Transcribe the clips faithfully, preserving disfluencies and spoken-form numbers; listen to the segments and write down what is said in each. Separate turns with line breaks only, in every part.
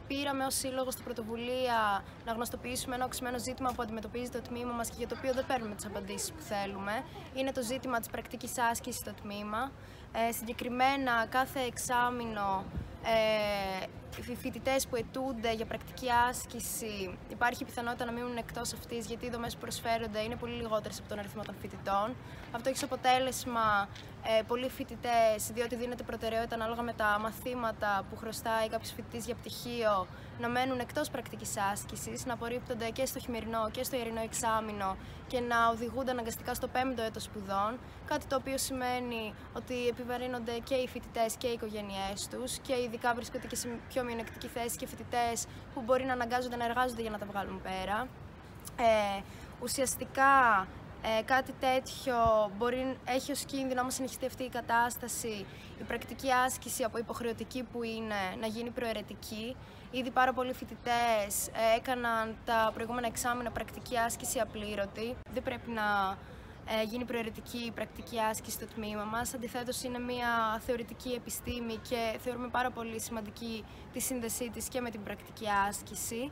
πήραμε ως σύλλογος την πρωτοβουλία να γνωστοποιήσουμε ένα οξυμένο ζήτημα που αντιμετωπίζει το τμήμα μας και για το οποίο δεν παίρνουμε τις απαντήσεις που θέλουμε. Είναι το ζήτημα της πρακτικής άσκησης στο τμήμα. Ε, συγκεκριμένα, κάθε εξάμηνο ε, οι φοιτητές που αιτούνται για πρακτική άσκηση υπάρχει πιθανότητα να μείνουν εκτός αυτής, γιατί οι δομές που προσφέρονται είναι πολύ λιγότερες από τον αριθμό των φοιτητών. Αυτό έχει ως αποτέλεσμα ε, πολλοί φοιτητές, διότι δίνεται προτεραιότητα ανάλογα με τα μαθήματα που χρωστάει κάποιος φοιτητής για πτυχίο, να μένουν εκτός πρακτικής άσκησης, να απορρίπτονται και στο χειμερινό και στο ιερινό εξάμηνο και να οδηγούνται αναγκαστικά στο πέμπτο έτος σπουδών. Κάτι το οποίο σημαίνει ότι επιβαρύνονται και οι φοιτητές και οι οικογένειές τους, και ειδικά βρίσκονται και σε πιο μειονεκτική θέση και φοιτητές που μπορεί να αναγκάζονται να εργάζονται για να τα βγάλουν πέρα. Ε, ουσιαστικά ε, κάτι τέτοιο μπορεί, έχει ως κίνδυνο, άμα συνεχιστεί αυτή η κατάσταση, η πρακτική άσκηση από υποχρεωτική που είναι να γίνει προαιρετική. Ήδη πάρα πολλοί φοιτητές ε, έκαναν τα προηγούμενα εξάμηνα πρακτική άσκηση απλήρωτη. Δεν πρέπει να ε, γίνει προαιρετική η πρακτική άσκηση στο τμήμα μας. Αντιθέτως, είναι μια θεωρητική επιστήμη και θεωρούμε πάρα πολύ σημαντική τη σύνδεσή της και με την πρακτική άσκηση.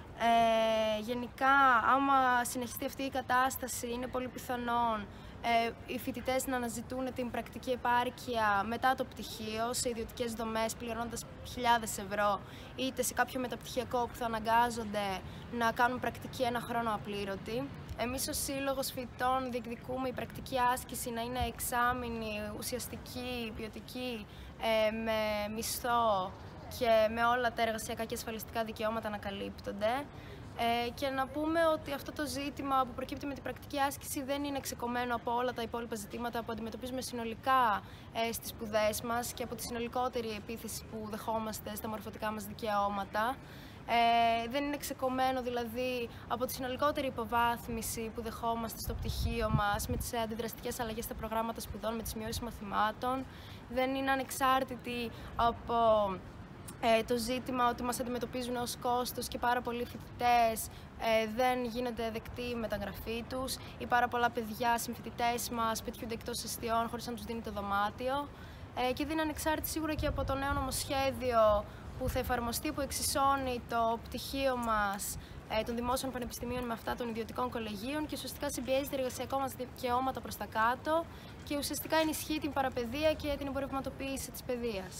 Ε, γενικά, άμα συνεχιστεί αυτή η κατάσταση, είναι πολύ πιθανόν ε, οι φοιτητές να αναζητούν την πρακτική επάρκεια μετά το πτυχίο σε ιδιωτικές δομές, πληρώνοντας χιλιάδες ευρώ, είτε σε κάποιο μεταπτυχιακό που θα αναγκάζονται να κάνουν πρακτική ένα χρόνο απλήρωτη. Εμείς ως Σύλλογος Φοιτητών διεκδικούμε η πρακτική άσκηση να είναι εξάμηνη, ουσιαστική, ποιοτική, ε, με μισθό και με όλα τα εργασιακά και ασφαλιστικά δικαιώματα να καλύπτονται. Ε, και να πούμε ότι αυτό το ζήτημα που προκύπτει με την πρακτική άσκηση δεν είναι ξεκομμένο από όλα τα υπόλοιπα ζητήματα που αντιμετωπίζουμε συνολικά ε, στις σπουδές μας και από τη συνολικότερη επίθεση που δεχόμαστε στα μορφωτικά μας δικαιώματα. Ε, δεν είναι ξεκομμένο δηλαδή από τη συνολικότερη υποβάθμιση που δεχόμαστε στο πτυχίο μας, με τις αντιδραστικές αλλαγές στα προγράμματα σπουδών, με τις μειώσεις μαθημάτων. Δεν είναι ανεξάρτητη από Ε, το ζήτημα ότι μας αντιμετωπίζουν ως κόστος και πάρα πολλοί φοιτητές ε, δεν γίνεται δεκτή η μεταγραφή τους, ή πάρα πολλά παιδιά, συμφοιτητές μας, πετιούνται εκτός εστιών χωρίς να τους δίνει το δωμάτιο. Ε, και δεν είναι ανεξάρτητη σίγουρα και από το νέο νομοσχέδιο που θα εφαρμοστεί, που εξισώνει το πτυχίο μας ε, των δημόσιων πανεπιστημίων με αυτά των ιδιωτικών κολεγίων και ουσιαστικά συμπιέζει τα εργασιακά μας δικαιώματα προς τα κάτω και ουσιαστικά ενισχύει την παραπαιδεία και την εμπορευματοποίηση της παιδείας.